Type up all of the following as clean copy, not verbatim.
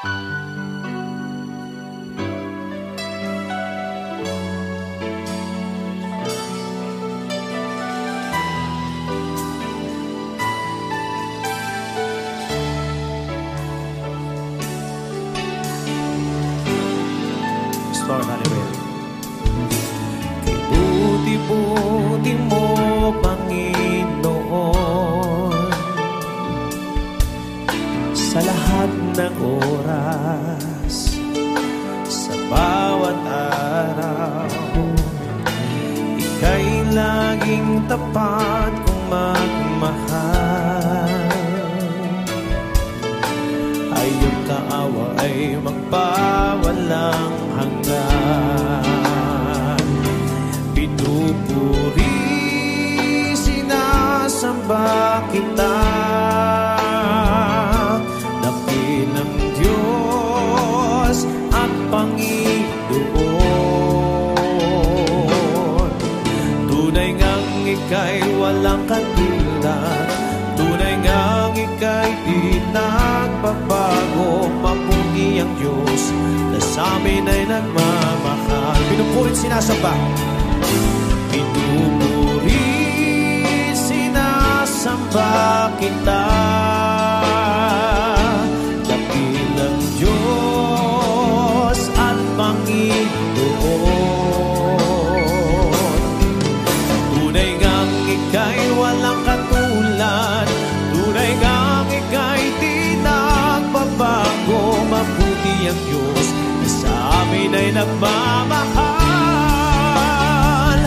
Lord, hallelujah. Kay buti-buti mo, Panginoon, sa lahat ng oras, sa bawat araw, ika'y laging tapat kong magmahal. Ay iyong kaawa ay magpawalang hanggan. Pinupuri, sinasamba kita, dakilang Diyos at Panginoon. Tunay ngang ika'y walang katulad, tunay ngang ika'y di nagbabago. Mabuti ang Diyos na sa amin ay nagmamahal. Pinupurit, sinasamba. Pinupurit, sinasamba kita, dakilang Diyos at Panginoon. Tunay ngang ika'y walang katulad, tunay ngang ika'y di nagbabago. Mabuti ang Diyos na sa amin ay nagmamahal.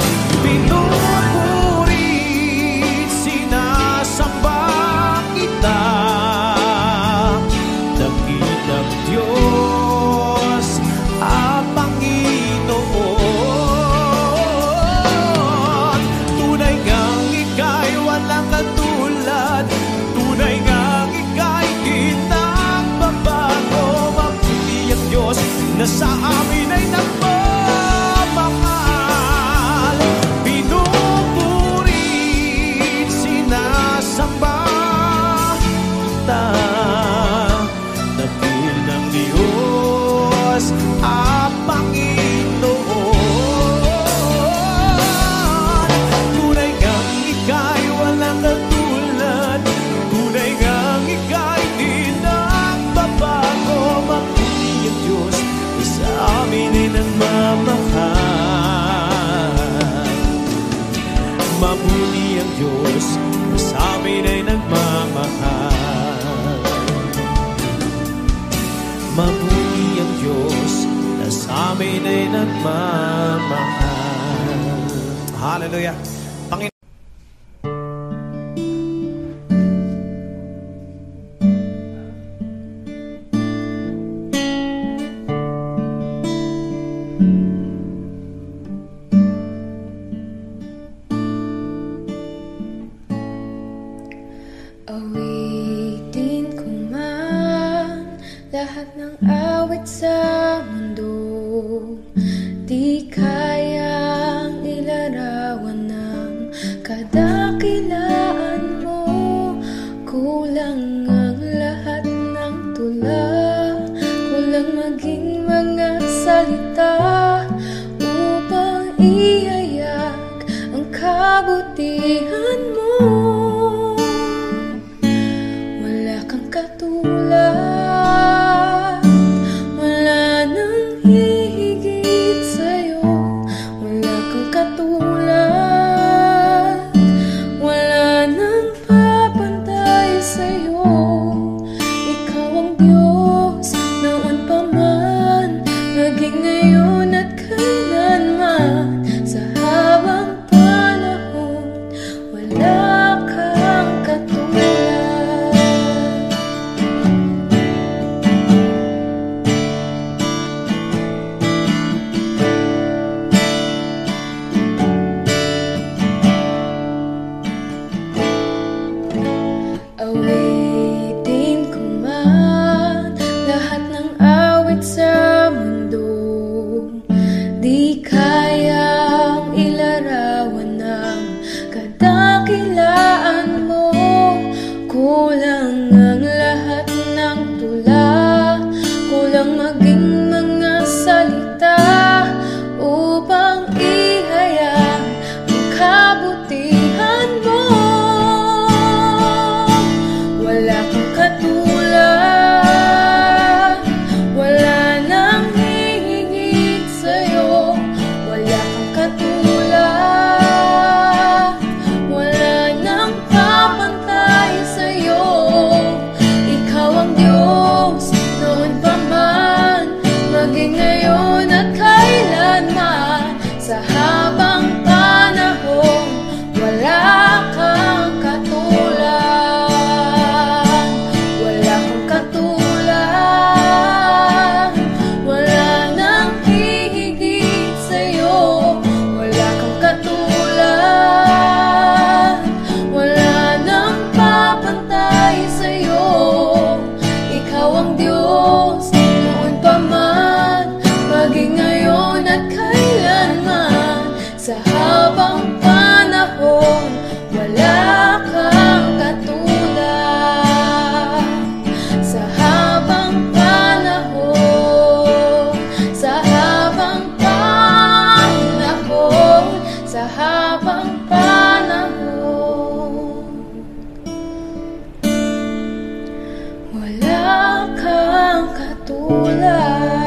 Pinupurit, sinasamba kita, dakilang Diyos at Panginoon. Tunay ngang ika'y walang katulad, tunay ngang ika'y di nagbabago. Mabuti ang Diyos na sa amin ay nagmamahal. Pinupurit, sinasamba kita, dakilang Diyos at Panginoon. Tunay ngang ika'y walang katulad, tunay ngang ika'y di nagbabago. Mabuti ang Diyos na sa amin ay nagmamahal. Mabuti ang Diyos na sa amin ay nagmamahal. Mabuti ang Diyos na sa amin ay nagmamahal. Hallelujah. Panginoon, awitin ko man lahat ng awit sa mundo, di kayang ilarawan ng kadakilaan mo. Kulang ang lahat ng tula, kulang maging mga salita upang ihayak ang kabutihan mo. Wala kang katulad, wala nang hihigit sa'yo. Wala kang katulad, wala nang papantay sa'yo. Ikaw ang Diyos noon pa man, maging ngayon at kailanman. Sa habang panahon, wala kang katulad. Wala kang katulad.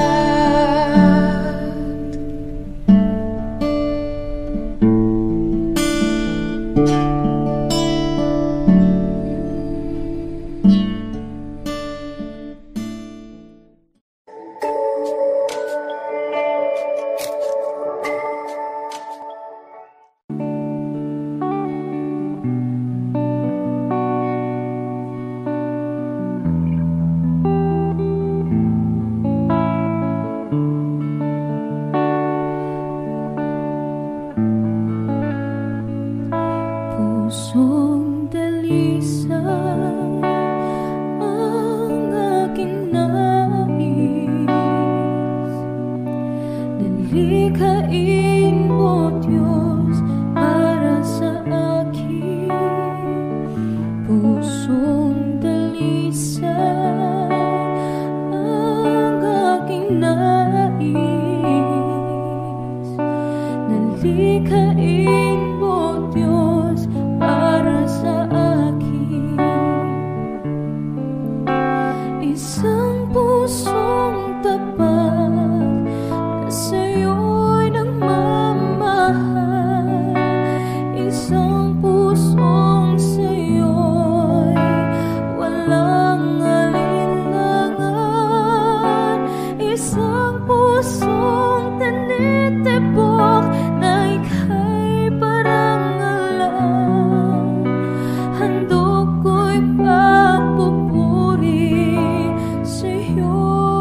Pusong dalisa ang aking nais, nalikhain mo Diyos para sa akin. Pusong dalisa ang aking nais, nalikhain mo Diyos para sa akin. Isang pusong tapat na sa'yo'y nagmamahal. Isang pusong sa'yo'y walang alinlangan. Isang pusong tinitibok na ika'y parang alam. Handog ko'y pagpupuri sa'yo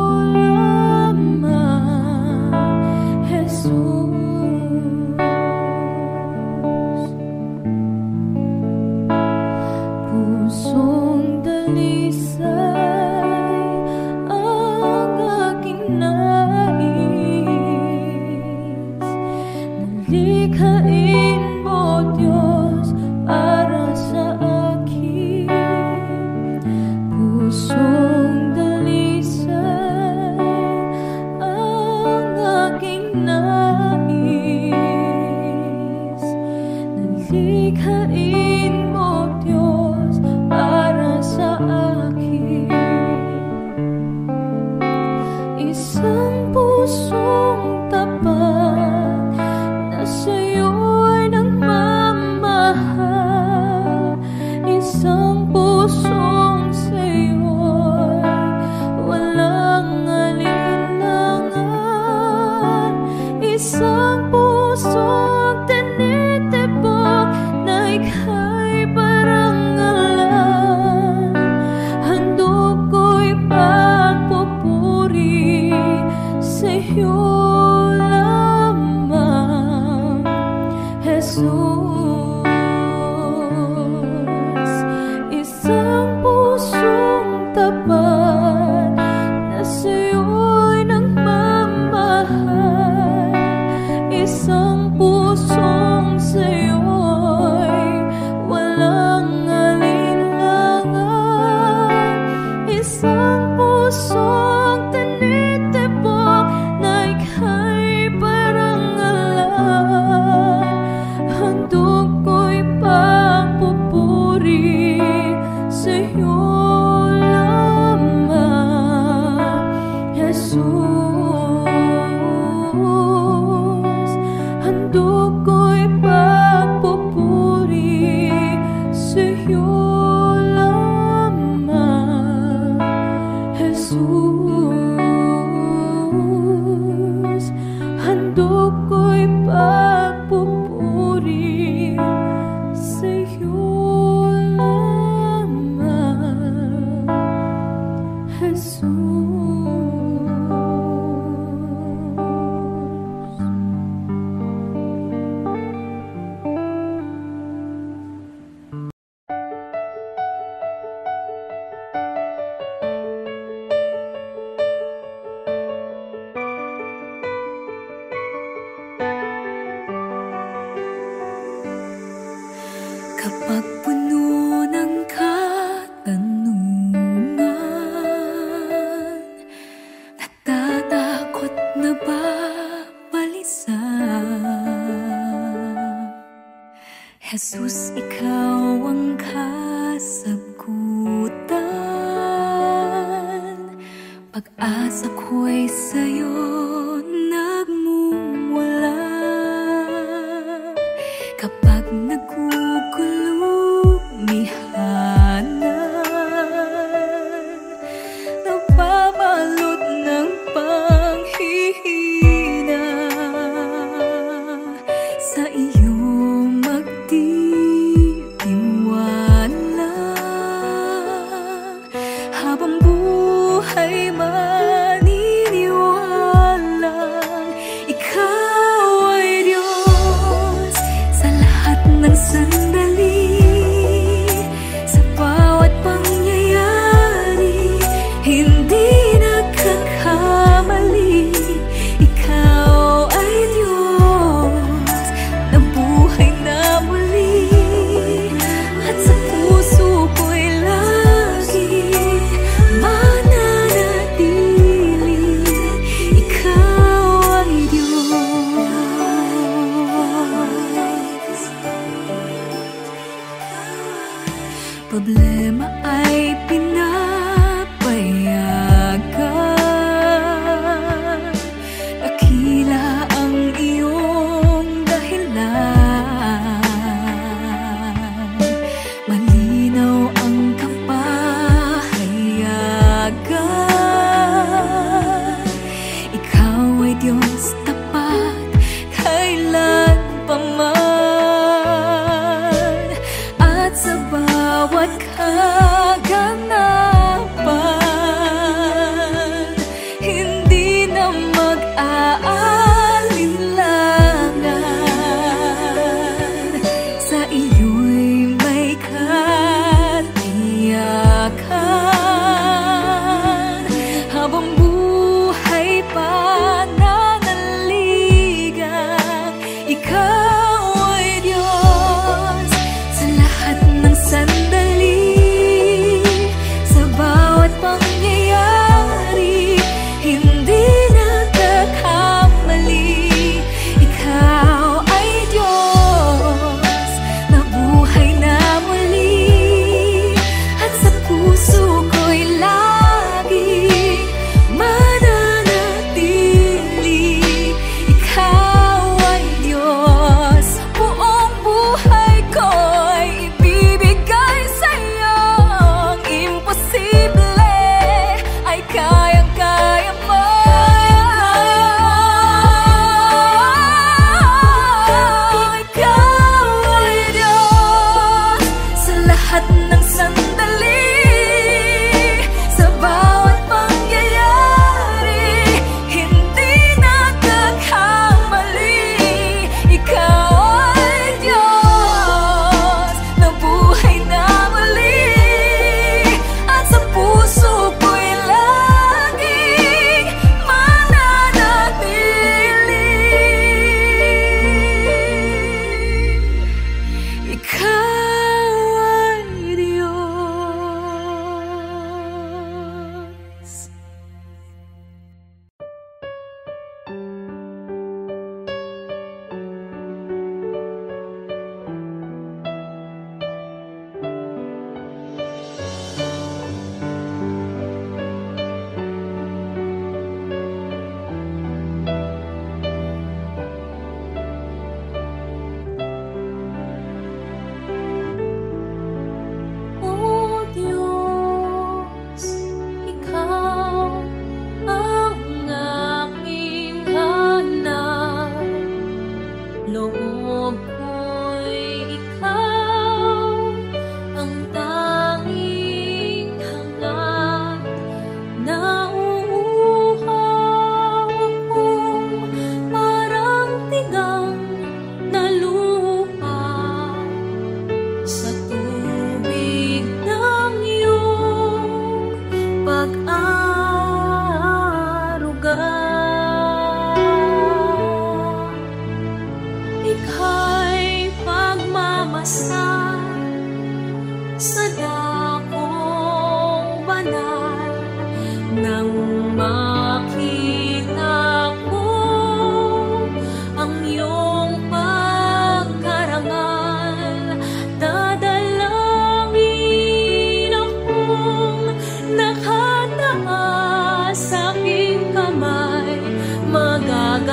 lamang, Jesus. Pusong dalisay ang aking nais, nalikhain mo Diyos para sa akin. Pusong dalisay ang aking nais, nalikhain mo Diyos para sa akin. Isang pusong tapat na sa'yo'y nagmamahal. Isang pusong sa'yo'y walang alinlangan. Isang pusong tinitibok na ika'y parang alam. Handog ko'y pagpupuri sa'yo lamang, Jesus. Isang pusong tapat na sa'yo'y nagmamahal. Isang pusong sa'yo'y walang alinlangan. Isang pusong tinitibok na ika'y parang alam. Handog ko'y pagpupuri sa'yo lamang, Jesus. Handog ko'y pagpupuri sa'yo lamang, Jesus. Handog ko'y pagpupuri sa'yo lamang, Jesus. Kapag puno ng katanungan, natatakot na ba balisa? Jesus, ikaw ang kasagutan. Pag-asa ko'y sa'yo nagmumula. Kapag nagugulumihanan, nababalot ng panghihina, sa iyo magtitiwala. Habang buhay maniniwalang ikaw ay Diyos sa lahat ng sandali, sa bawat pangyayari, hindi nagkakamali. Ikaw ay Diyos na buhay na muli, at sa puso ko'y lagi mananatili. Ikaw ay Diyos. Problema ay pinapayagan, dakila ang iyong dahilan, malinaw ang kapahayagan. Ikaw ay Diyos tapat kailanpaman, at sa bawat kaganapan, hindi na mag-aalinlangan. Sa iyo'y may katiyakan, habang buhay pananaligan. Ikaw ay Diyos sa lahat ng sandali, sa bawat pangyayari, hindi nagkakamali. Ikaw ay Diyos na buhay na muli, at sa puso ko'y lagi mananatili. Ikaw ay Diyos, buong buhay ko'y ibibigay sa'yo. Ang imposible ay kayang-kaya mo. Ikaw ay Diyos sa lahat ng sandali, sa bawat pangyayari, hindi nagkakamali. Ikaw ay Diyos na buhay na muli, at sa puso ko'y laging mananatili. Ikaw ay Diyos. O Diyos, ikaw ang aking hanap. Loob ko'y ikaw ang tanging hangat. Nauuhaw akong parang tigang na lupa sa tubig ng iyong pag-aaruga. Ika'y pagmamasdan sa dakong banal, nang makita ko ang iyong pagkarangal. Dadalangin akong nakataas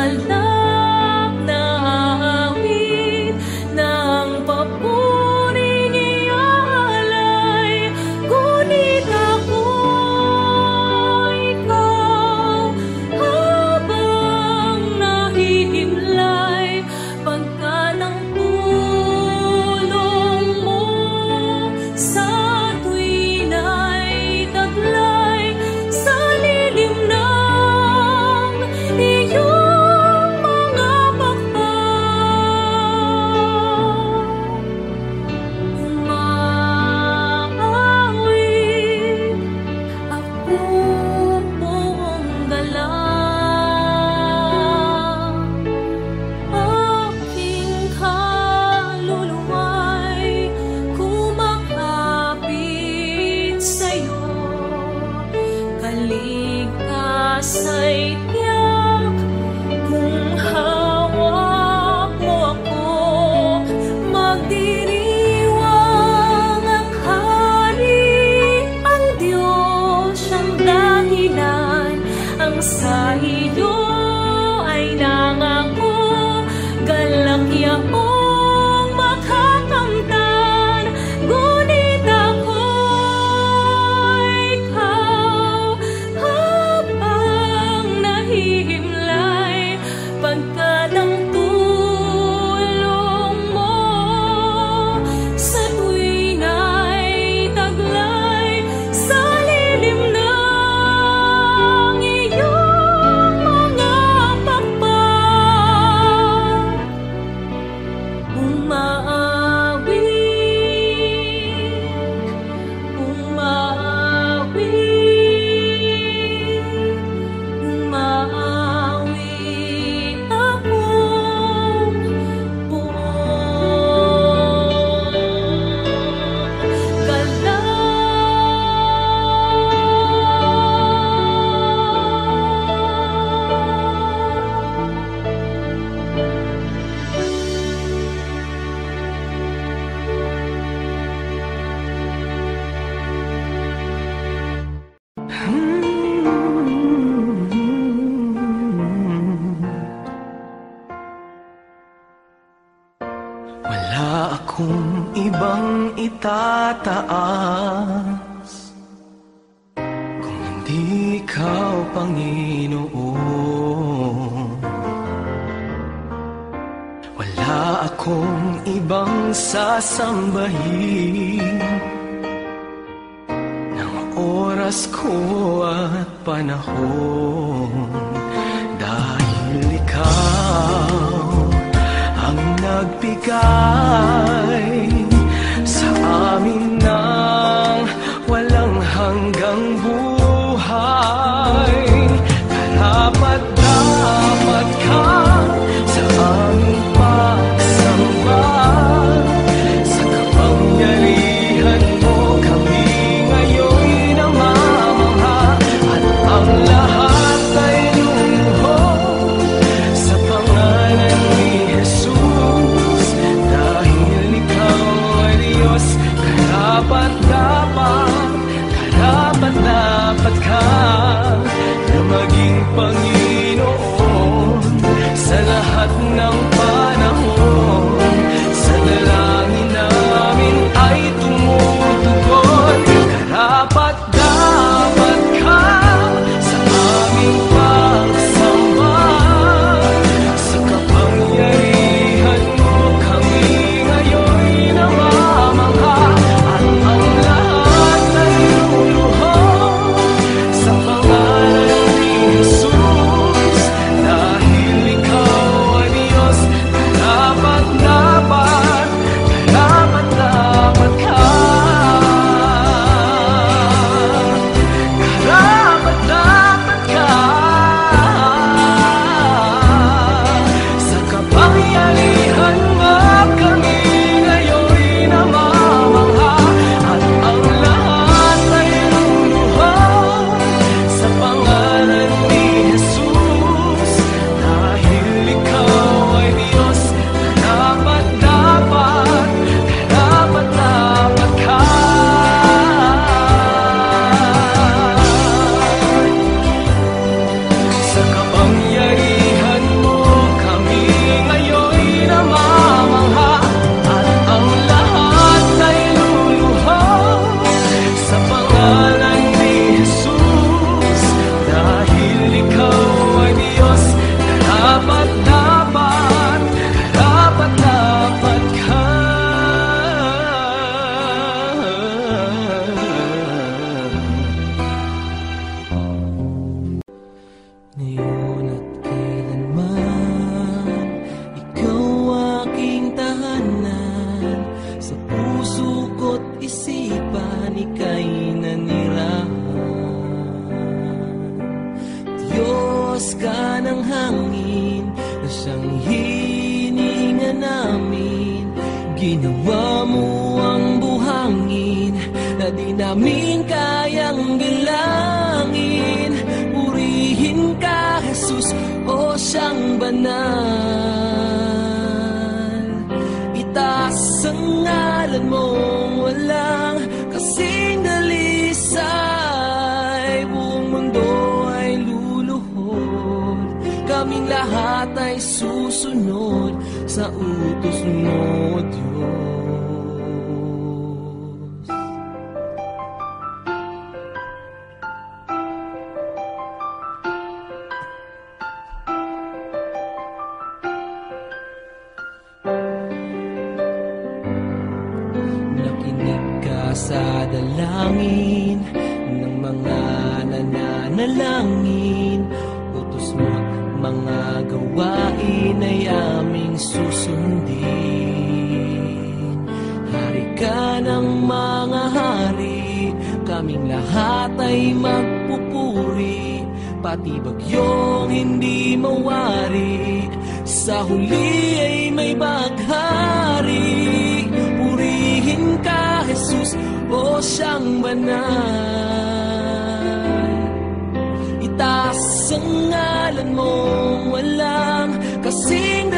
galak na awit ng papuring ialay. Ngunit ako ikaw habang nahihimlay, pagka ng tulong mo sa tuwin ay taglay, sa lilim ng iyong mga pakpak. Umaawit ako buong galak, aking kaluluwa'y kumakapit sa'yo. Kaligtasa'y tiyak kung hawak mo ako. Magdiriwang ang hari, ang Diyos siyang dahilan. Ang sa iyo ay nangako, galak yaong makakamtan. Ngunit ako ikaw habang nahihimlay, pagka ng tulong mo sa tuwin ay taglay, sa lilim ng iyong mga pakpak. Umaawit, umaawit, umaawit akong buong galak. Wala akong ibang itataas kung hindi ikaw, Panginoon. Wala akong ibang sasambahin ng oras ko at panahon, dahil ikaw ang nagbigay sa amin ng walang hanggang buhay. Karapat-dapat ka sa aming pagsamba, sa kapangyarihan mo kami ngayon'y namamangha, at ang lahat ay luluhod sa pangalan ni Jesus, dahil ikaw ay Diyos. Karapat-dapat ka na maging Panginoon sa lahat ng panahon. Sa dalangin namin ay tumutugon. Karapat-dapat ka sa aming pagsamba, sa kapangyarihan mo kami ngayon'y namamangha, at ang lahat ay luluhod sa Diyos ka ng hangin na siyang hininga namin. Ginawa mo ang buhangin na di namin kayang bilangin. Purihin ka, Jesus, o siyang banal. Itaas ang ngalan mong walang kasing dalisay. Buong mundo ay luluhod, kaming lahat ay susunod sa utos mo, Diyos. Nakinig ka sa dalangin ng mga nananalangin. Utos mo mga gawain ay aming susundin. Hari ka ng mga hari, kaming lahat ay magpupuri. Pati bagyong hindi mawari, sa huli ay may baghari. Purihin ka, Jesus, o siyang banal. Itaas ang ngalan mong walang kasing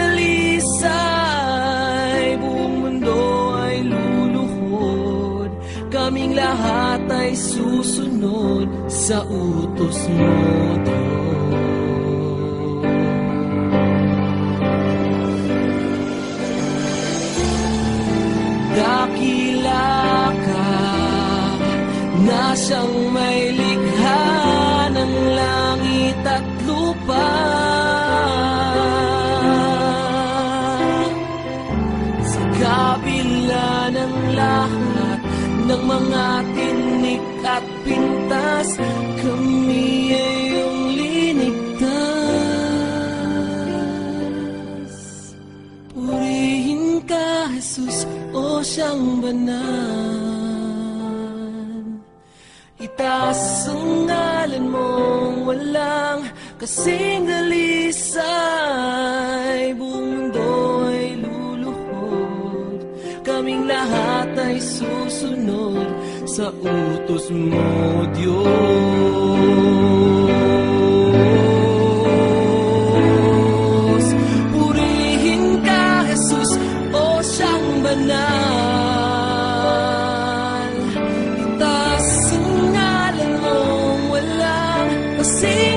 dalisay. Buong mundo ay luluhod, kaming lahat ay susunod sa utos mo, Diyos. Dakila ka na siyang may likha ng langit at lupa. Sa kabila ng lahat ng mga tinik at pintas, kami ay iyong linigtas. Purihin ka, Jesus, o siyang banal. Itaas ang ngalan mong walang kasing dalisay. Buong mundo ay luluhod, kaming lahat ay susunod sa utos mo, Diyos. Purihin ka, Jesus, o siyang banal. Itaas ang ngalan mong walang kasing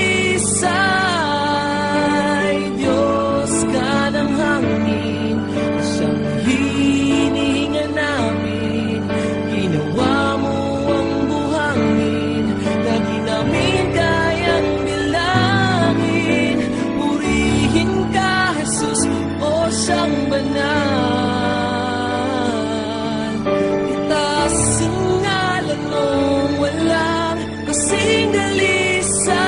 dalisay. Diyos ka ng hangin, siyang hinihinga namin. Ginawa mo ang buhangin na di namin kayang bilangin. Purihin ka, Jesus, o siyang banal. Itaas ang ngalan mong walang kasing dalisay.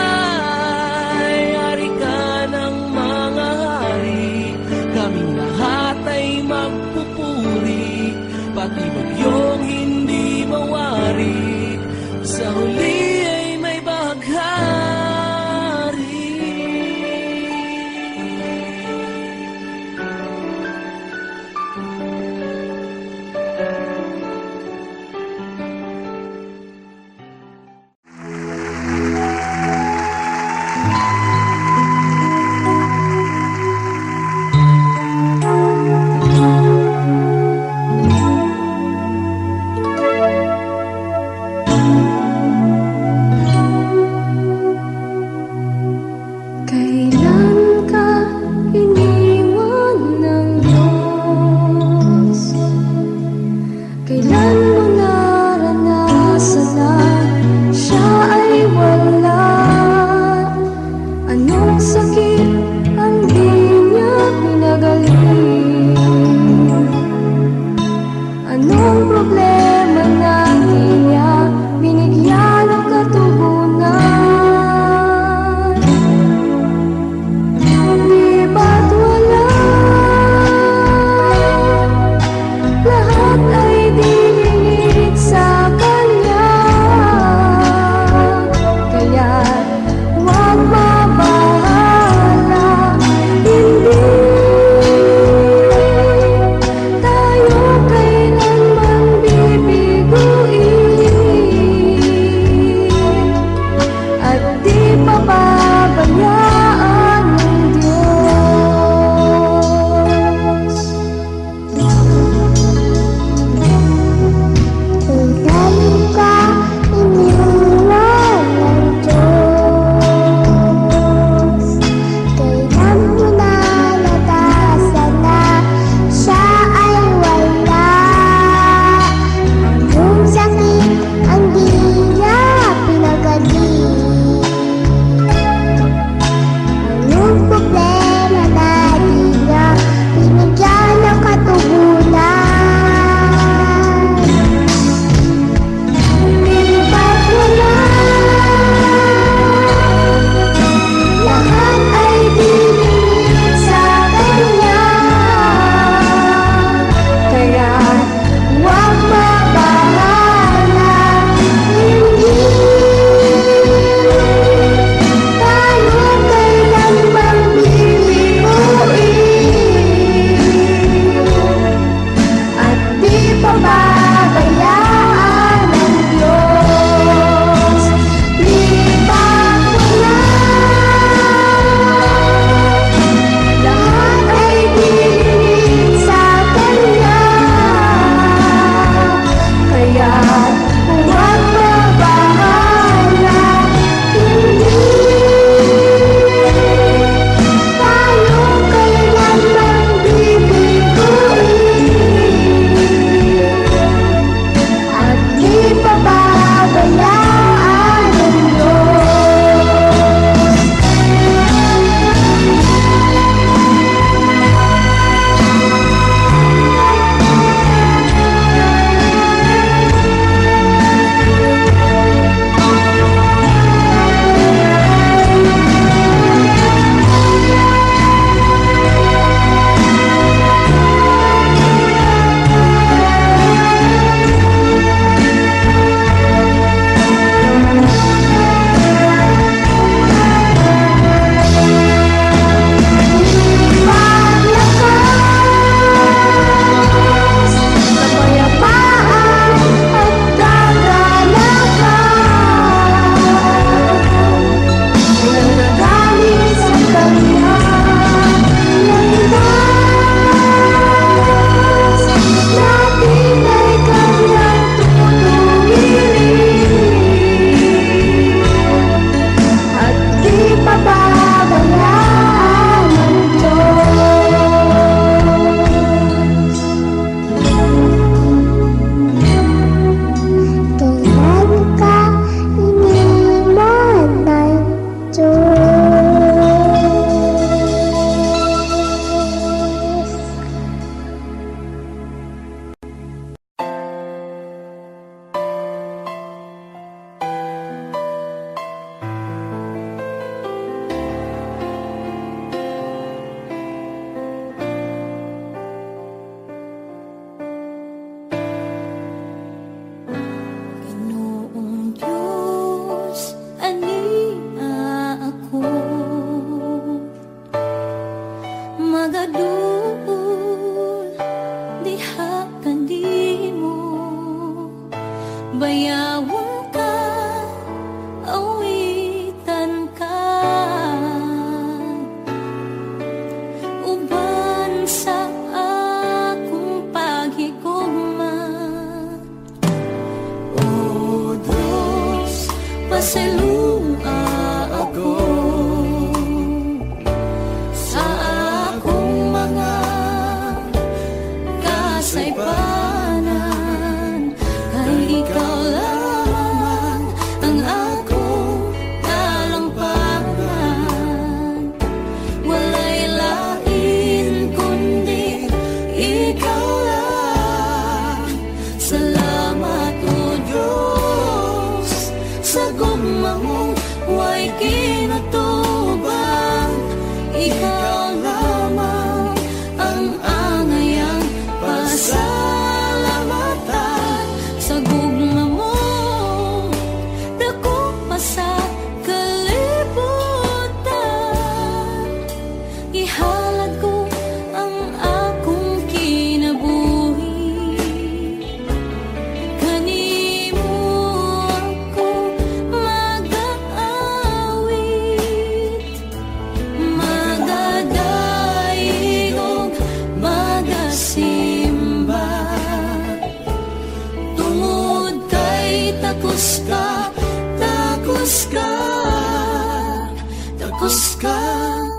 takos kang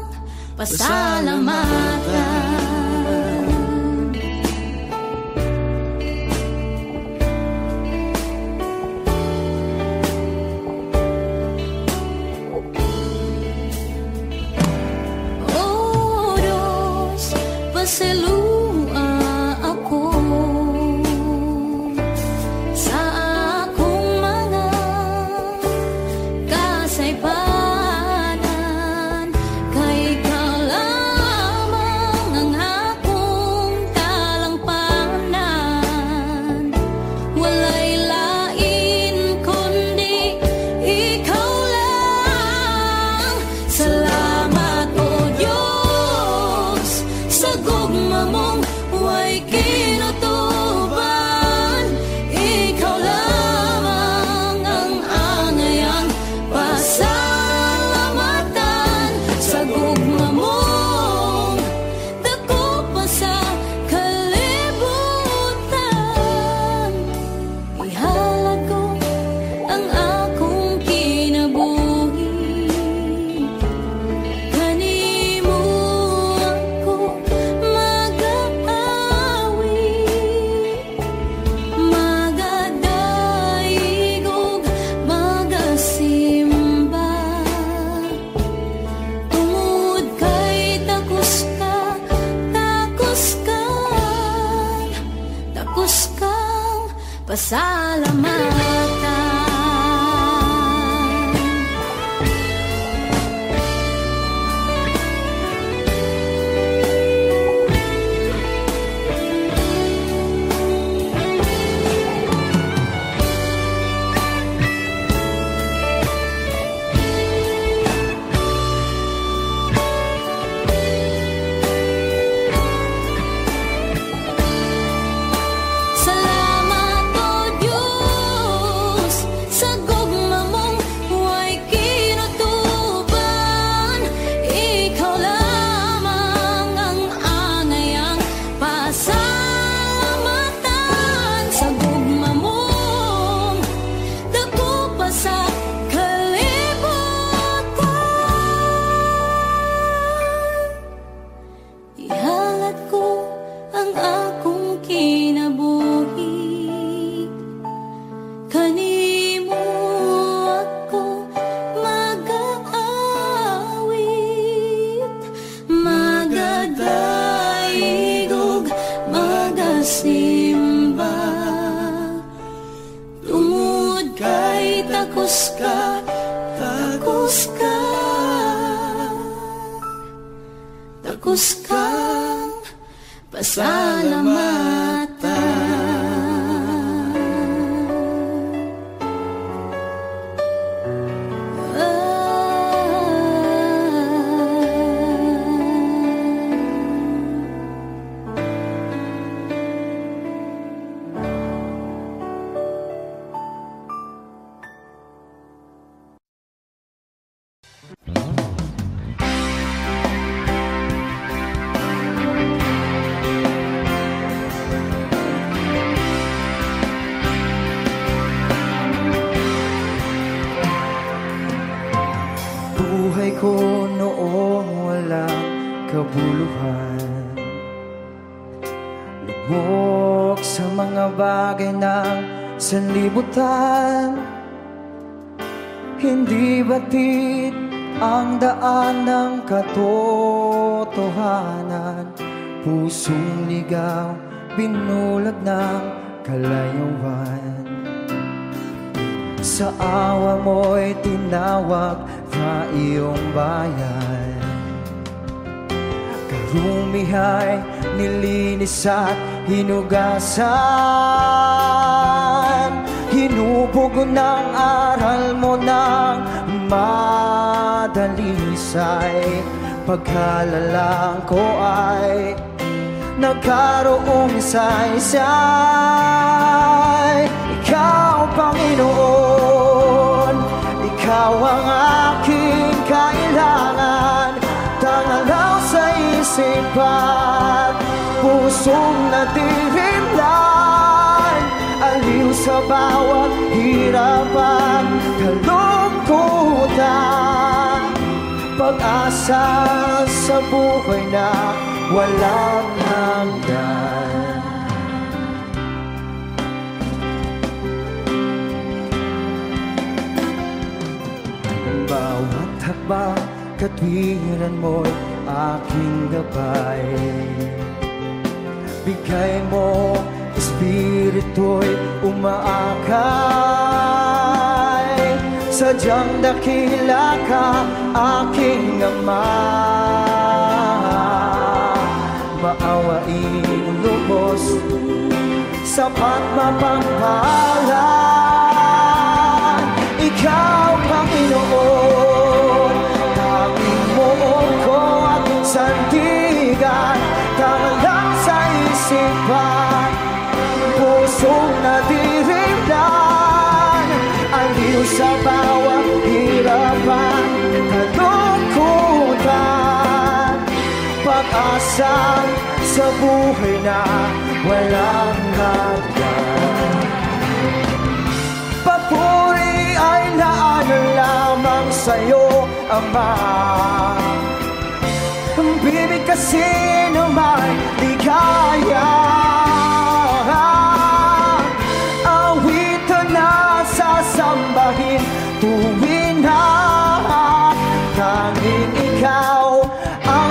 pasalamatan. Oh Diyos, pasalua ako sa akong mga kasaypanan, kay ikaw lamang ang akong talampanan. Walay lain kundi ikaw lang. Salamat o Diyos sa gugma mong huwag kinutuban. Ikaw lamang ang angayang pasalamatan. Sa gugma mong dako pa sa kalibutan. Ihalad ko ang akong kinabuhi, kanimo ako mag-aawi, magadaigog, magasimba. Tungod kay takos kang pasalamatan. Salamat o Diyos sa gugma mong huwag kinutuban. Ikaw lamang ang angayang pasalamatan. Sa gugma mong dako pa sa kalibutan. Ihalad ko ang akong kinabuhi, kanimo ako mag-aawit, magadaigog, magasimba. Tungod kay takos kang Buhay ko noong walang kabuluhan, lubog sa mga bagay ng sanlibutan. Hindi batid ang daan ng katotohanan, pusong ligaw, binulag ng kalayuan. Sa awa mo'y tinawag na iyong bayan, karumihay nilinis at hinugasan. Hinubog ng aral mo ng madalisay, pagkalalang ko ay nagkaroong saysay. Ikaw, Panginoon, ikaw ang aking kailangan. Tangalaw sa isipan, pusong natirimlan, aliw sa bawat hirapan, kalungkutan. pag-asa sa buhay na walang hanggan. Bawat hakbang katwiran mo'y aking gabay. Bigay mo, espiritu'y umaakay. Sadyang dakila ka, aking Ama. Maawaing lubos, sapat mapanghalan. Ikaw, Panginoon, tanging mo ko at sandigan. Tangan lang sa isipan, pusong nadirindan. Aliw sa bawat hirapan, kalungkutan. Pag-asa sa buhay na walang hanggan. Papuri ay naanan lamang sa'yo, Ama. Bibig kasi naman di kaya. Awitan na sasambahin tuwing na tanging ikaw ang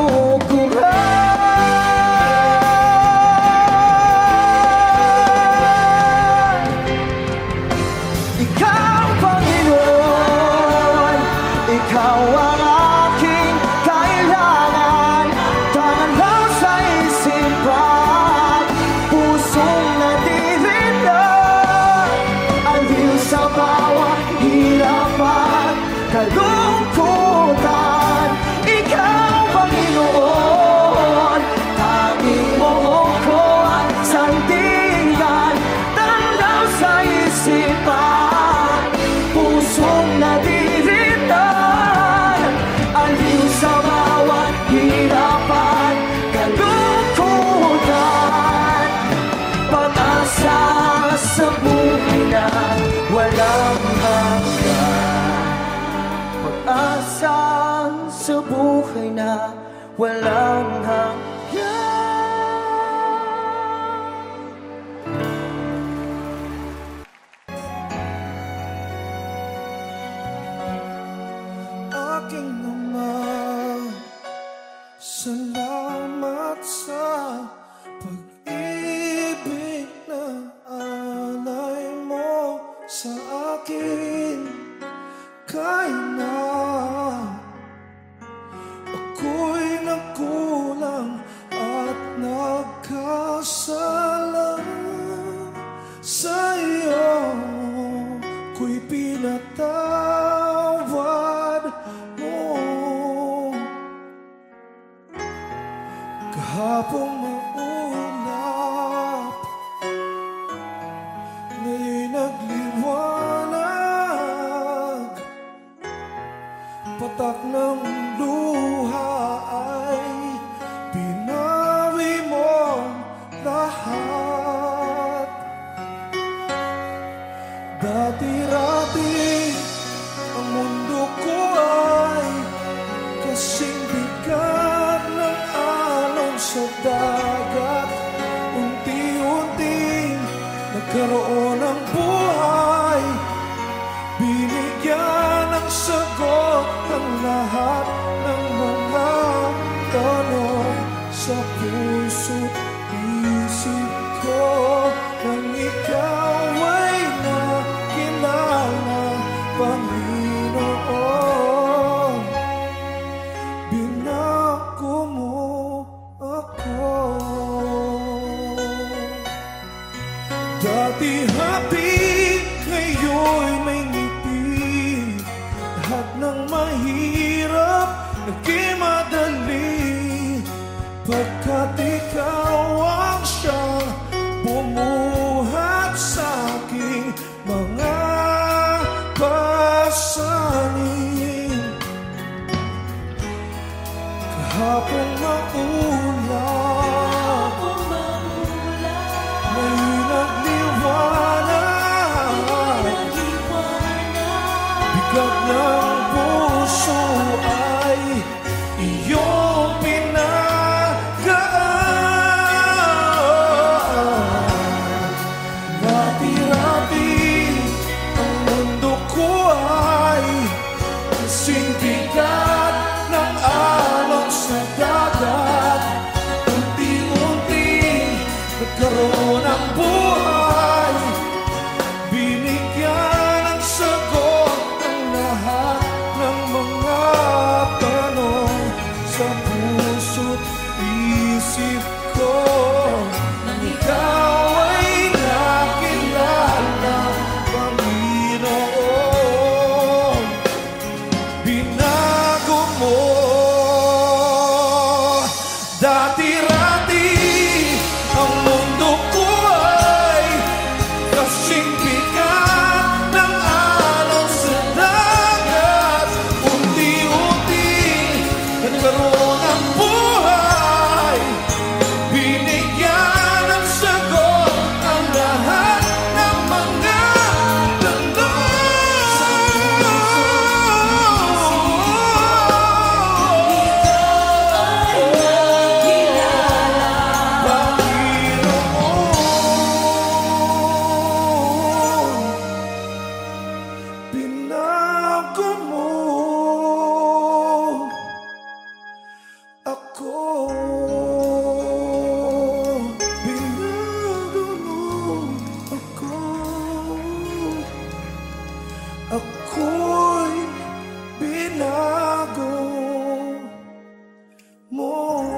yuyukuran. Ikaw, Panginoon, ikaw ang aking kailangan. Tangan lang sa isipan, pusong nadirindan. Aliw sa bawat hirapan, kalungkutan. Ikaw, Panginoon, tanging mo ko at sandigan. Tangan lang sa isipan, pusong nadirindan. Aliw sa bawat hirapan, kalungkutan. Pag-asa sa buhay na walang hanggan. Pag-asa sa buhay na walang hanggan. Aking Ama, salamat sa pag-ibig na alay mo sa akin. Kahit na ako'y nagkulang at nagkasala sa iyo, ko'y pinatawad mo. Kahapong maulap, ngayon'y nagliwanag. Patak ng luha ay binawi mo lahat. Dati-rati ang mundo ko ay kasing bigat ng alon sa dagat. Unti-unting nagkaroon ng buhay, binigyan ng sagot ang lahat ng mga tanong sa puso't isip ko. Nang ikaw ay nakilala, Panginoon, binako mo ako. Dati happy, ngayon may ngiti. Lahat ng mahirap naging madali, pagkat ikaw ang siyang bumuhat sa aking mga pasanin. Kahapong maulap, ngayon nagliwanag. Bigat ng puso ay bigat ng alon sa dagat, unti-unti nagkaroon ng buhay. Binigyan ng sagot ang lahat ng mga tanong sa puso't isip ko. Nang ikaw ay nakilala, Panginoon, binago mo. Dati-rati ang mundo ko ay kasing bigat ng alon sa dagat, unti-unti nagkaroon ng buhay. Binigyan ng sagot ang lahat ng mga tanong sa Panginoon, binago mo ako. Binago mo ako. Ako'y binago mo.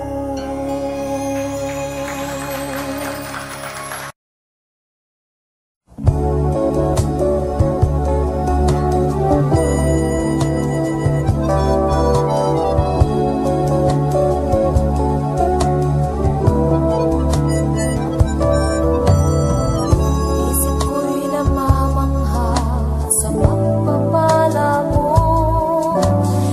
Isip ko'y namamangha sa pagpapala mo.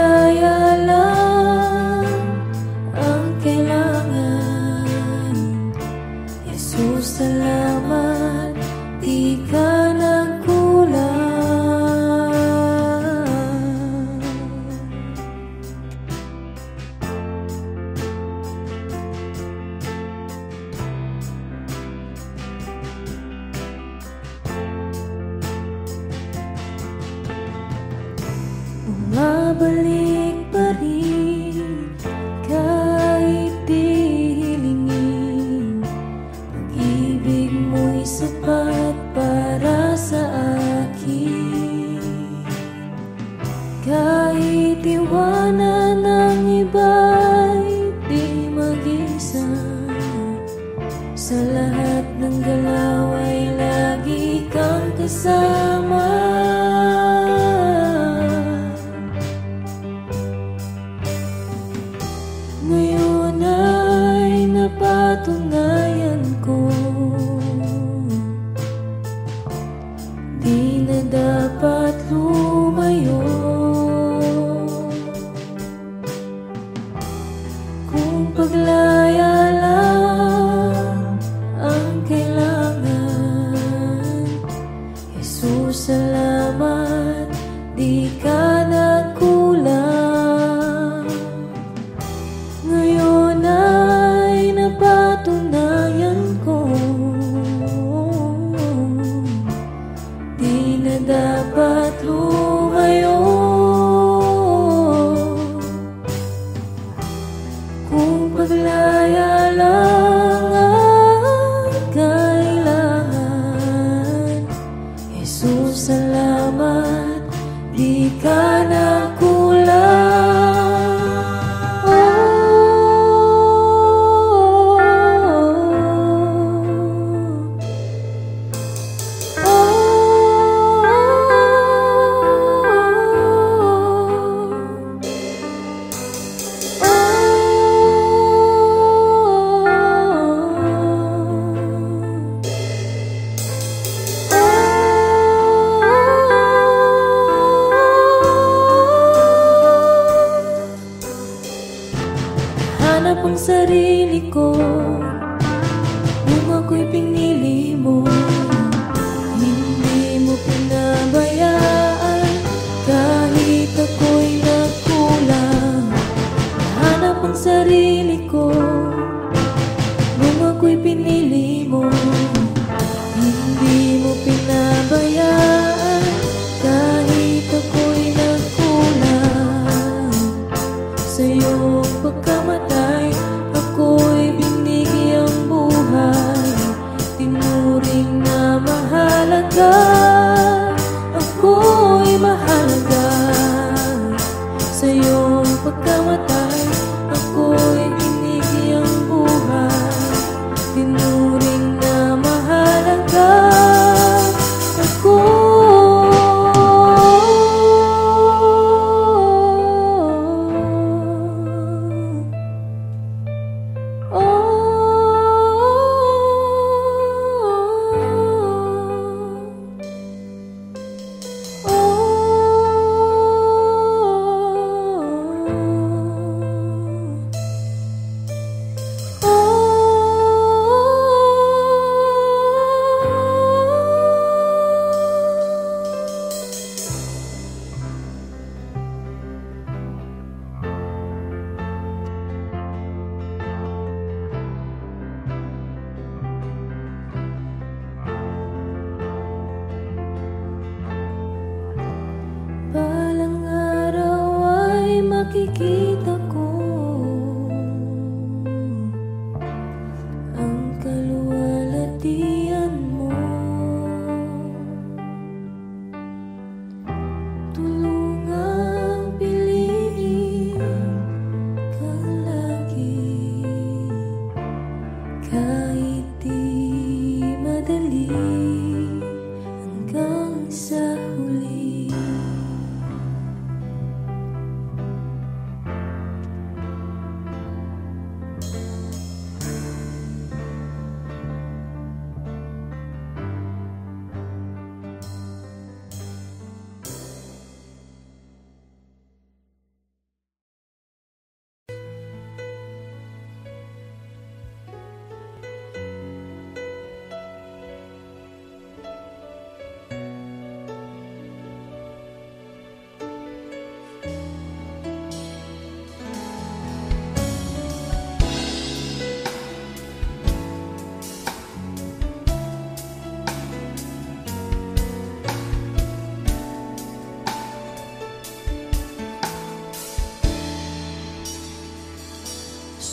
paglaya lang ang kailangan. Jesus, salamat, di ka nagkulang. Bumabalik pa rin kahit di hilingin. Pag-ibig mo'y sapat para sa akin. Kahit iwanan ng iba'y di mag-isa, sa lahat ng galaw ay lagi kang kasama. Ngayon ay napatunayan ko, di na dapat lumayo. Kung paglaya lang ang kailangan, Jesus, salamat, di ka nagkulang. Ngayon ay napatunayan ko, di na dapat lumayo. Kung paglaya lang ang kailangan, Jesus, salamat, di ka nagkulang. Hanap ang sarili ko nung ako'y pinili mo. Hindi mo pinabayaan kahit ako'y nagkulang. Hanap ang sarili ko nung ako'y pinili mo. Hindi mo pinabayaan kahit ako'y nagkulang. Sa iyong pagkamatay, ako'y binigyang buhay. Tinuring na mahalaga, ako'y mahalaga. Sa iyong pagkamatay, ako'y binigyang buhay. Tinuring na mahalaga, ako.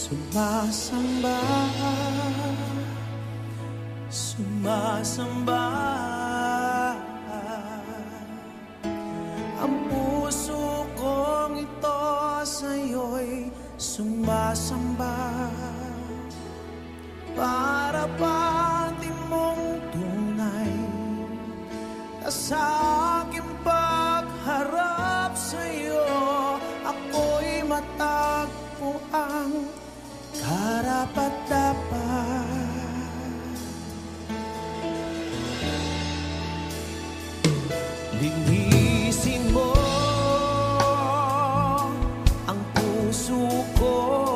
Sumasamba, sumasamba. Ang puso kong ito sa'yo'y sumasamba. Para batin mong tunay na sa aking pagharap sa'yo, ako'y matagpo ang karapat-dapat. Linisin mo ang puso ko,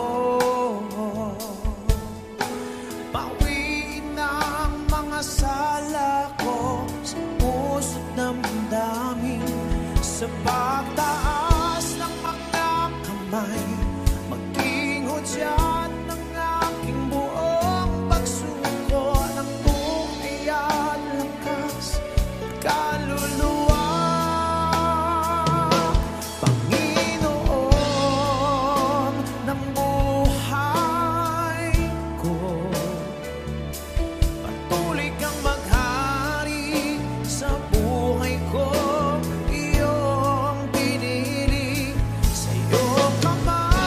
bawiin ang mga sala ko sa puso't damdamin. Sa pagtaas ng mga kamay, maging hudyat ng aking buong pagsuko ng buhay at lakas kaluluwa. Panginoon ng buhay ko, patuloy kang maghari sa buhay ko. Iyong pinili, sa'yo ka man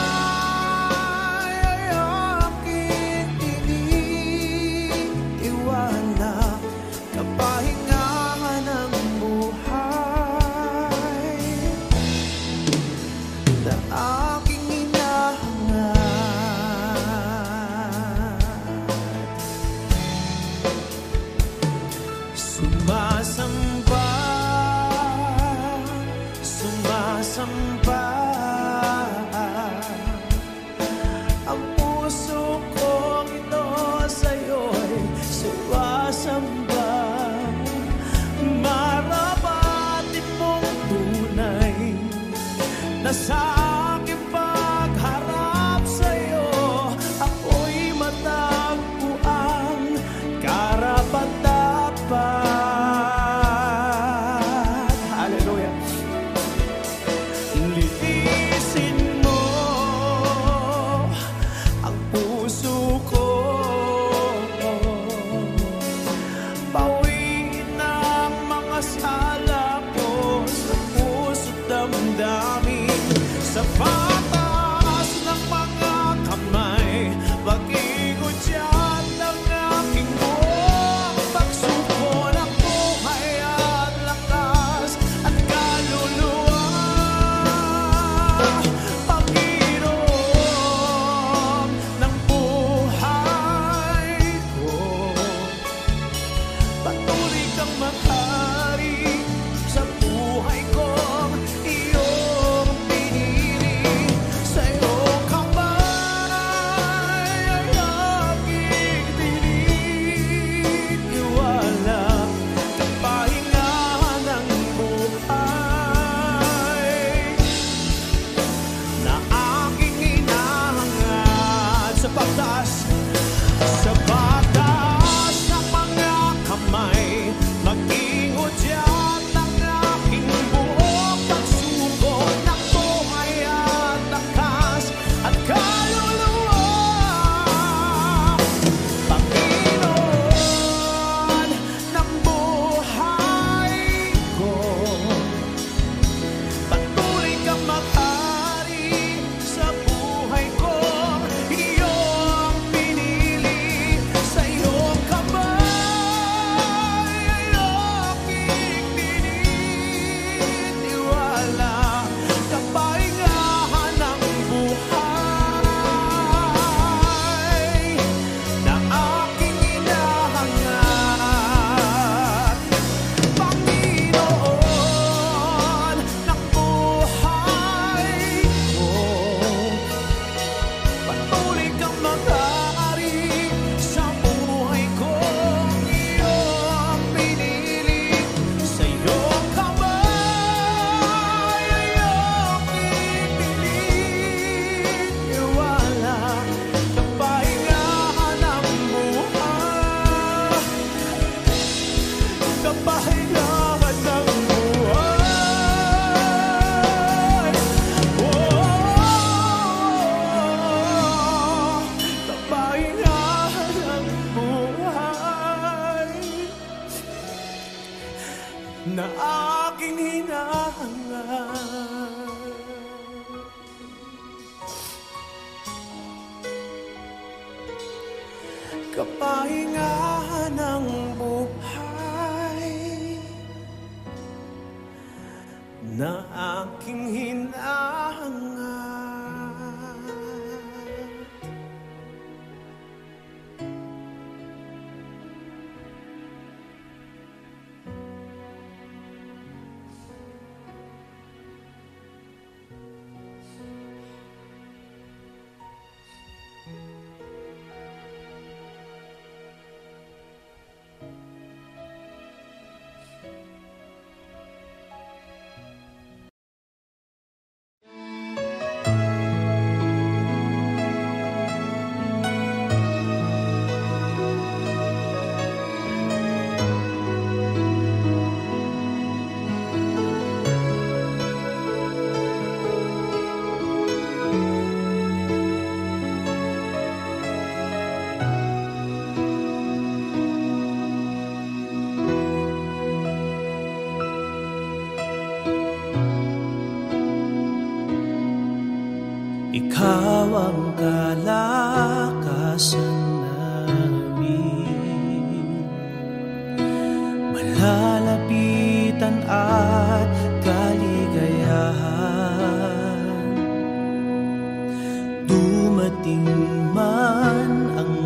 kapahingahan ng buhay na aking hinahangad. Ikaw ang kalakasan namin, malalapitan at kaligayahan. Dumating man ang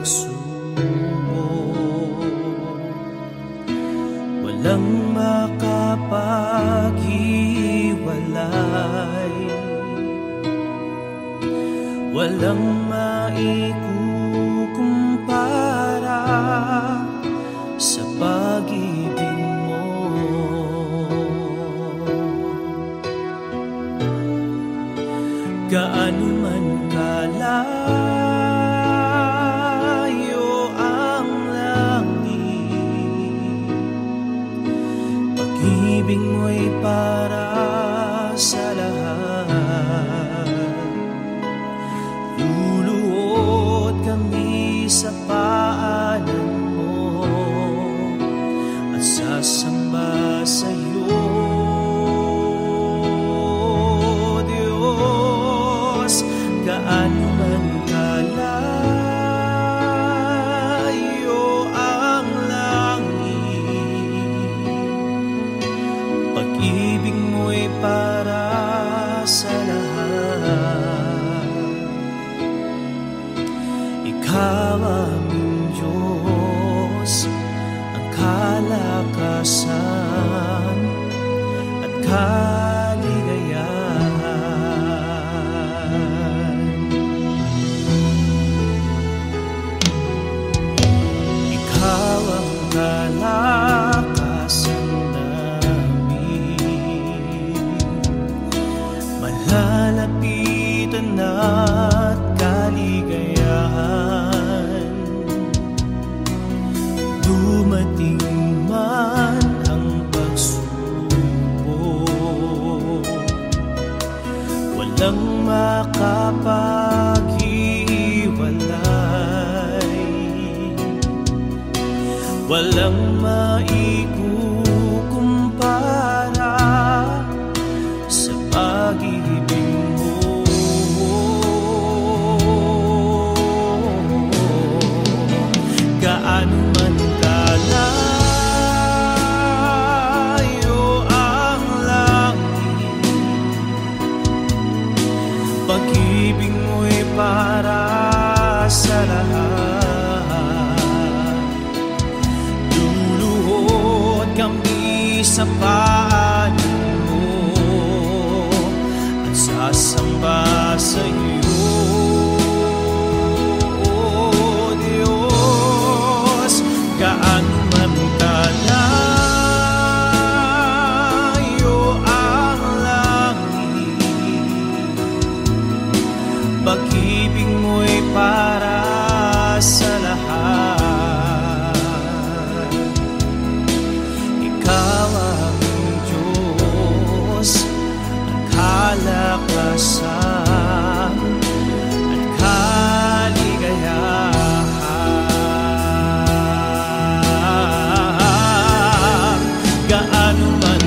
pagsubok, walang makapaghiwalay, walang maikukumpara sa pag-ibig mo. Gaano man kalayo ang langit, pag-ibig mo'y para sa lahat. Luluhod kami sa paanan mo at sasamba sa'yo, Diyos. Gaano man kalayo ang langit, pag-ibig mo'y para sa lahat. Ikaw aming Diyos, ang kalakasan at kaligayahan. Ikaw ang kalakasan namin, malalapitan at kaligayahan. Dumating man ang pagsubok, walang makapaghiwalay, walang maikukumpara sa pag-ibig mo. Gaano man kalayo ang langit, pag-ibig mo'y para sa lahat. Luluhod kami sa paanan mo at sasamba sa'yo, gaano man kalayo ang langit, pag-ibig mo'y para sa lahat. Ikaw aming Diyos, ang kalakasan at kaligayahan. Gaano man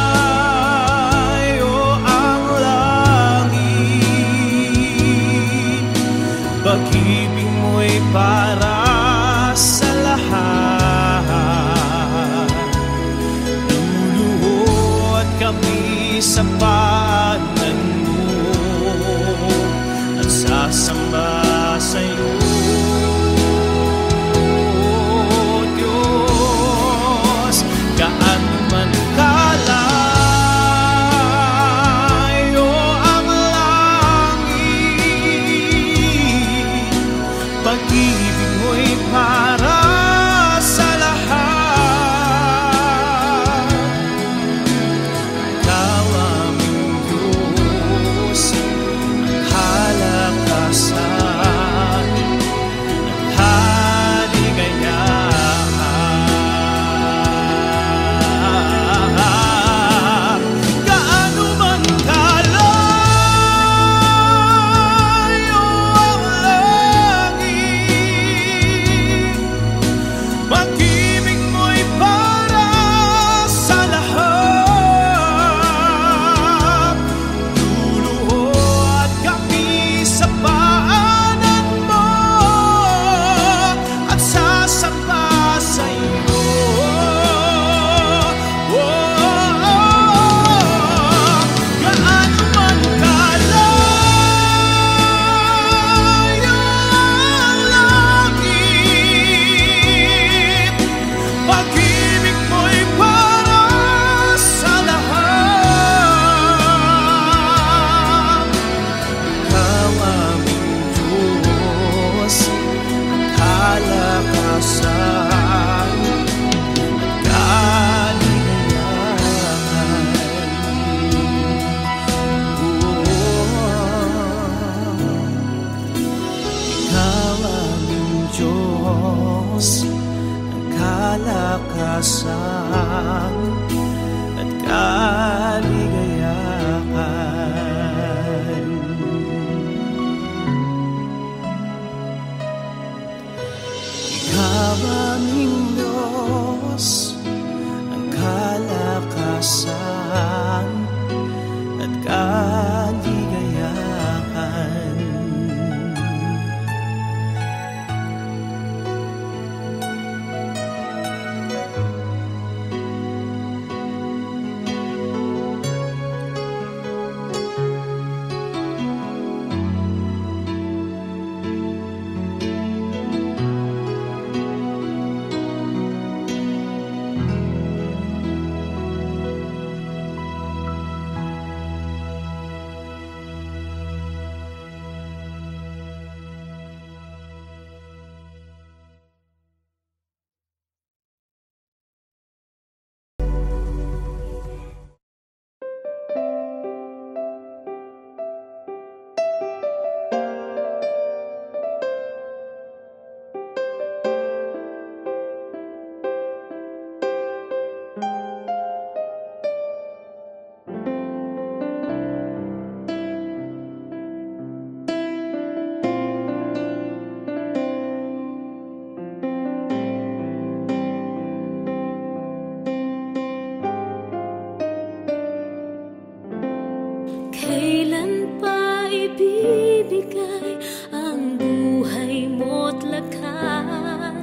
kalayo ang langit,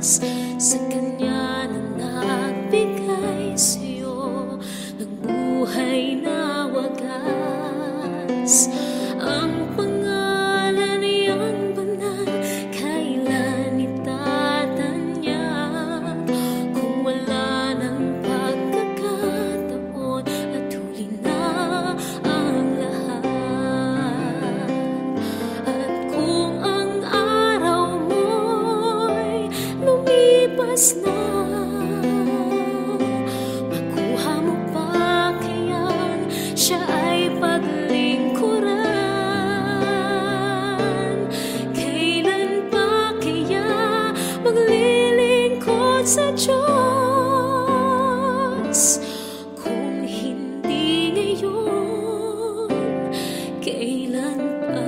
sa Kanya na nagbigay sa'yo ng buhay na wagas. Ang pangalan niyang banal, kailan itatanyag? Kung wala ng pagkakataon at huli na ang lahat. At kung ang araw mo'y lumipas na, makuha mo pa kayang siya ay paglingkuran? Kailan pa kaya maglilingkod sa Diyos? Kung hindi ngayon, kailan pa?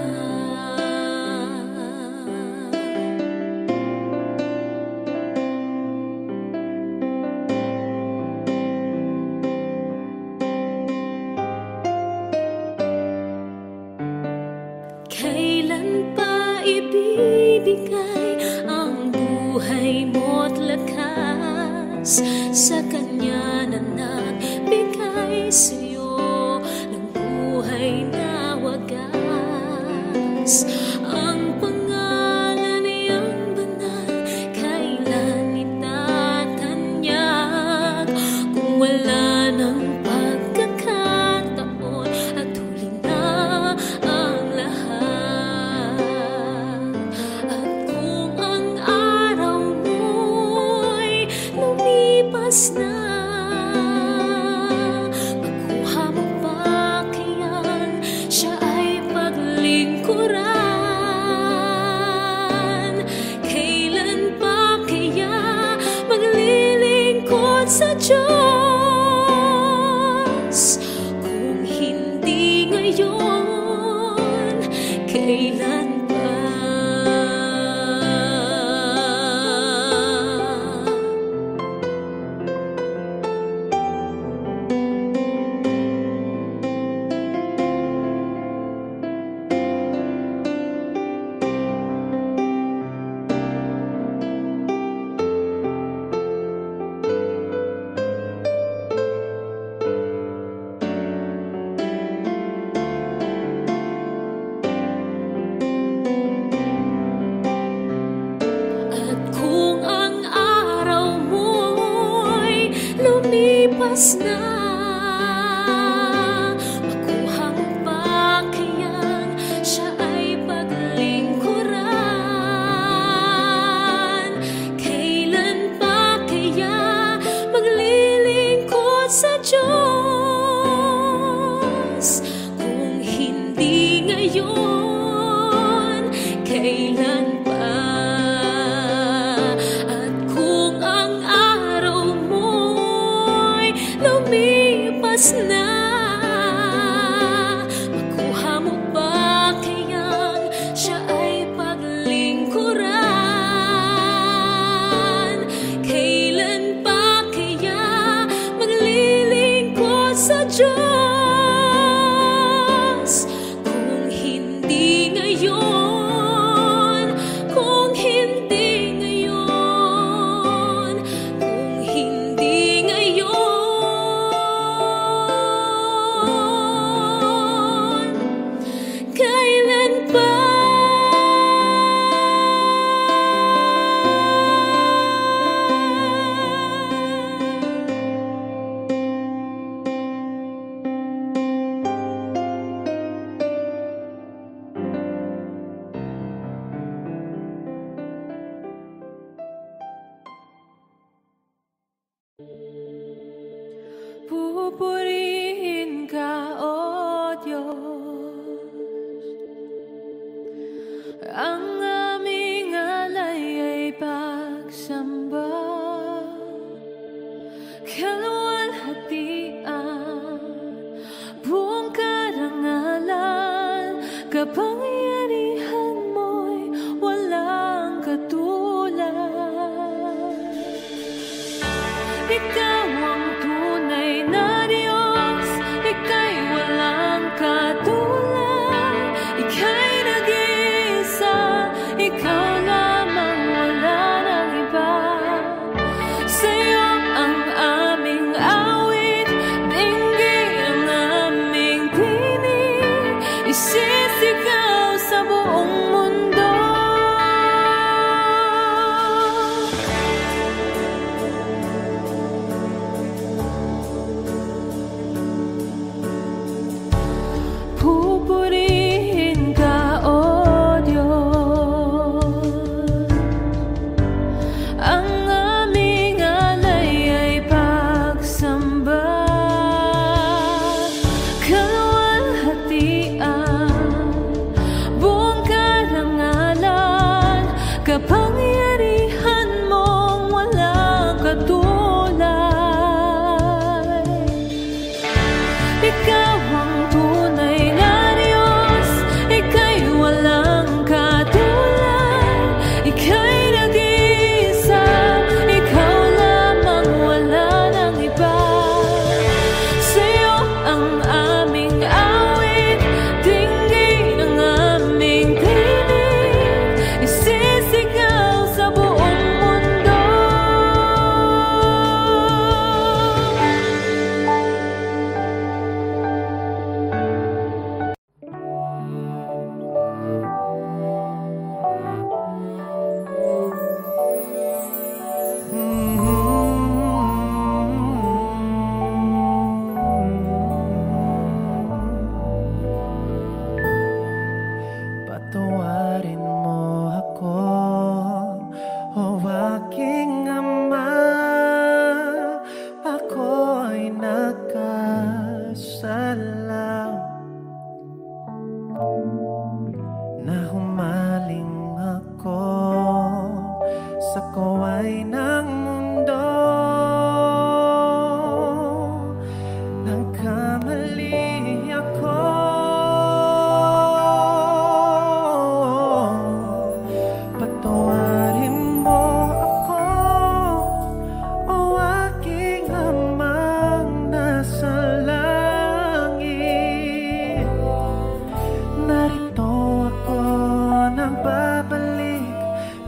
Kailan pa ibibigay ang buhay mo't lakas sa Kanya na nagbigay sa'yo ng buhay na wagas? Ang pangalan niyang banal, kailan itatanyag? Kung wala ng pagkakataon at huli na ang lahat. At kung ang araw mo'y lumipas na, makuha mo pa kayang siya ay paglingkuran? Kailan pa kaya maglilingkod sa Diyos? Kung hindi ngayon, kailan pa? At kung ang araw mo'y lumipas na, makuha mo pa kayang siya ay paglingkuran? Kailan pa kaya maglilingkod sa Diyos? Kung hindi ngayon, kailan pa? At kung ang araw mo'y lumipas na, makuha mo ba kayang siya ay paglingkuran? Kailan pa kaya maglilingkod sa Diyos? Kung hindi ngayon, kung hindi ngayon, kung hindi ngayon, kailan pa? Pupurihin ka, O Diyos, ang aming alay ay pagsamba. Kaluwalhatian, buong karangalan, kapangyarihan mo'y walang katulad. Ikaw ang tunay na Diyos, ika'y walang katulad. Ika'y nag-iisa isisigaw sa buong mundo. Pupurihin ka, O Diyos. Ang aming alay ay pagsamba. Kaluwalhatian, buong karangalan, kapangyarihan mong walang katulad. Ikaw ang tunay na Diyos, ika'y walang katulad. Ika'y nag-iisa, ikaw lamang, wala nang iba. Sa'yo ang aming awit, dinggin ang aming tinig, isisigaw sa buong mundo. Patawarin mo ako, o aking Ama. Ako'y nagkasala na humaling ako sa kaway ng mundo. Nagkamali ako, patawarin mo ako, o aking Amang nasa langit. Narito ako nagbabalik,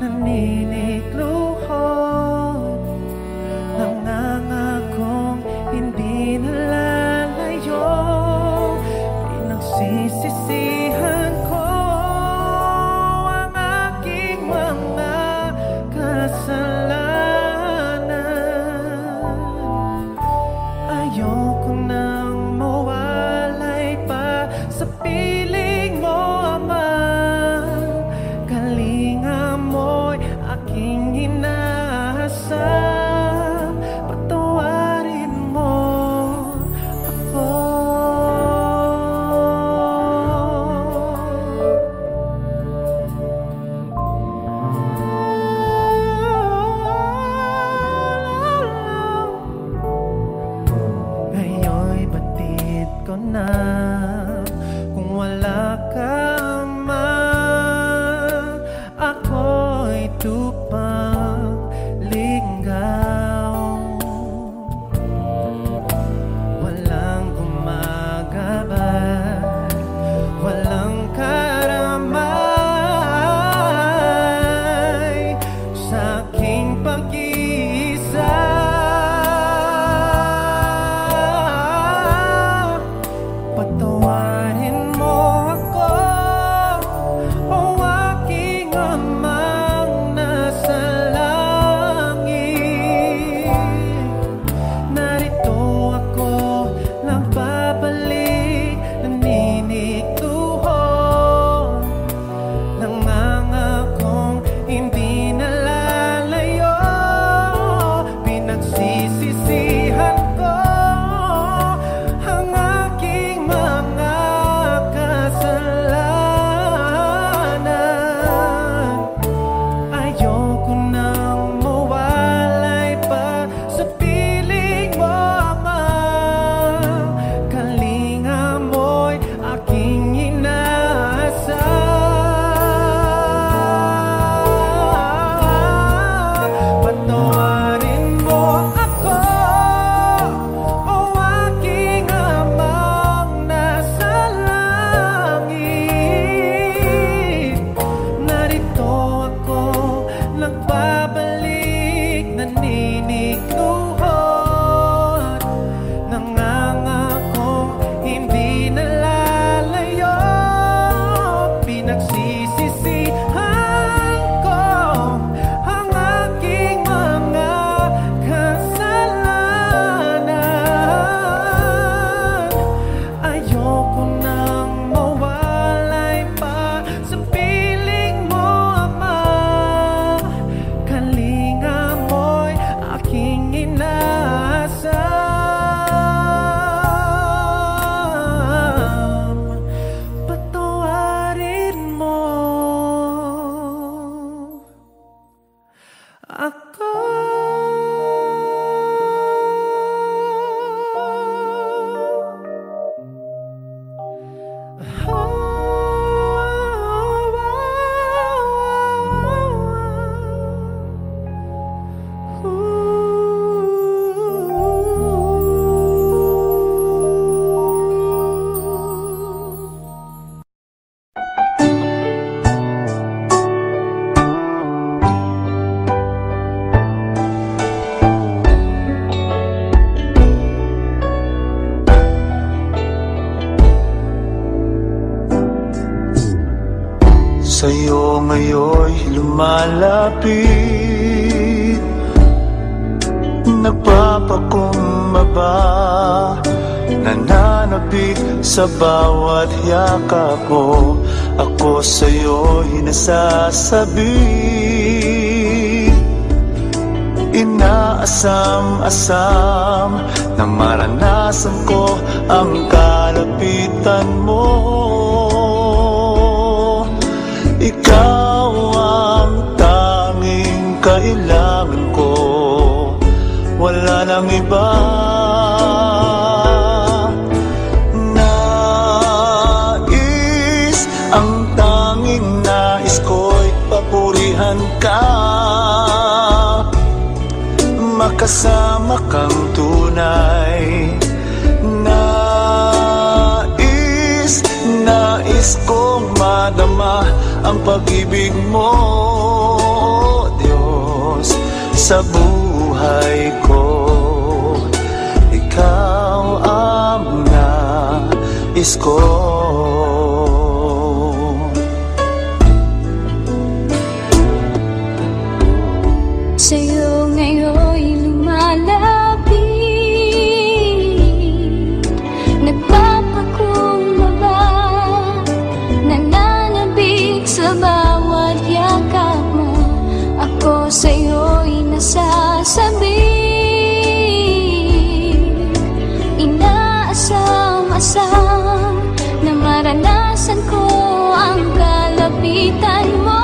naninikluhod, nangangakong hindi nalalayo. Pinagsisisihan ko ang aking mga kasalanan. Ayoko nang mawalay pa sa piling mo, Ama. Kalinga mo'y aking inaasam. Patawarin mo ako. Ngayon'y batid ko na kung wala ka, Ama. Ako'y tupang ligaw, walang gumagabay, walang karamay sa aking pag-iisa. Patawarin mo ako, sa'yo ngayon'y lumalapit. Nagpapakumbaba, nananapit sa bawat yakap mo. Ako sa'yo'y nasasabi, inaasam-asam na maranasan ko ang kalapitan mo. Ikaw ang tanging kailangan ko, wala nang iba. Ang tanging nais ko'y papurihan ka, makasama kang tunay. Nais kong madama ang pag-ibig mo, Diyos, sa buhay ko. Ikaw ang nais ko. Sa'yo ngayon'y lumalapit, nagpapakumbaba, nananabik sa bawat yakap mo. Ako sa'yo'y nasasabi, inaasam-asam na maranasan ko ang kalapitan mo.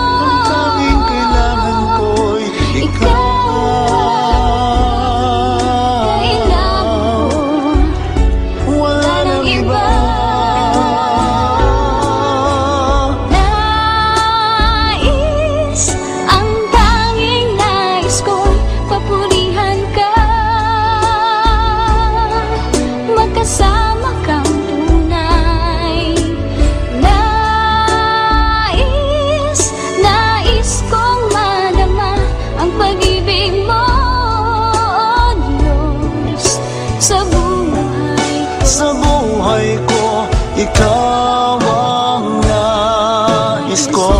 Ikaw ang nais ko.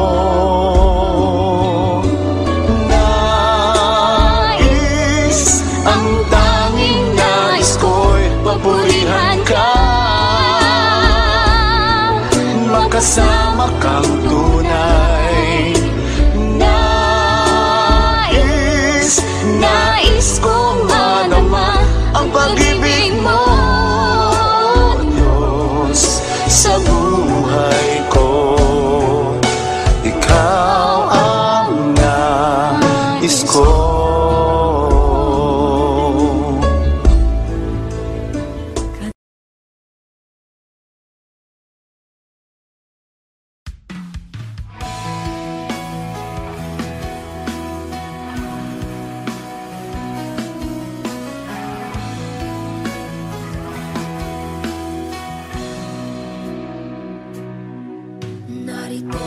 Nais, ang tanging nais ko'y papurihan ka, makasama kang tunay. Nais kong madama ang pag-ibig mo, sa buhay ko. Ikaw ang nais ko. Narito